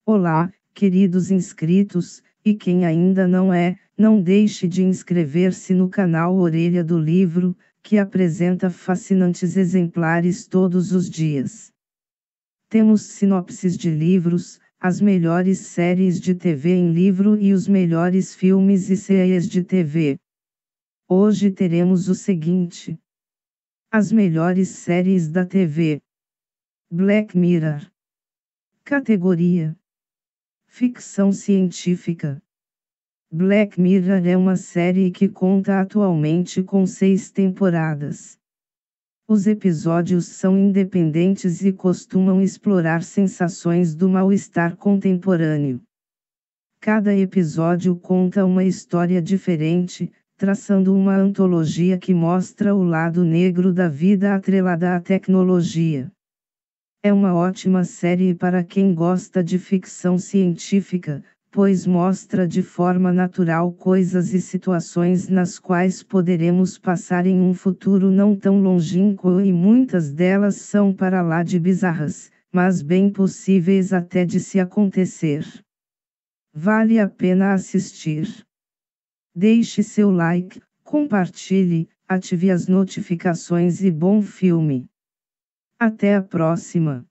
Olá, queridos inscritos, e quem ainda não é, não deixe de inscrever-se no canal Orelha do Livro, que apresenta fascinantes exemplares todos os dias. Temos sinopses de livros, as melhores séries de TV em livro e os melhores filmes e séries de TV. Hoje teremos o seguinte: as melhores séries da TV. Black Mirror. Categoria: ficção científica. Black Mirror é uma série que conta atualmente com 6 temporadas. Os episódios são independentes e costumam explorar sensações do mal-estar contemporâneo. Cada episódio conta uma história diferente, traçando uma antologia que mostra o lado negro da vida atrelada à tecnologia. É uma ótima série para quem gosta de ficção científica, pois mostra de forma natural coisas e situações nas quais poderemos passar em um futuro não tão longínquo, e muitas delas são para lá de bizarras, mas bem possíveis até de se acontecer. Vale a pena assistir. Deixe seu like, compartilhe, ative as notificações e bom filme. Até a próxima!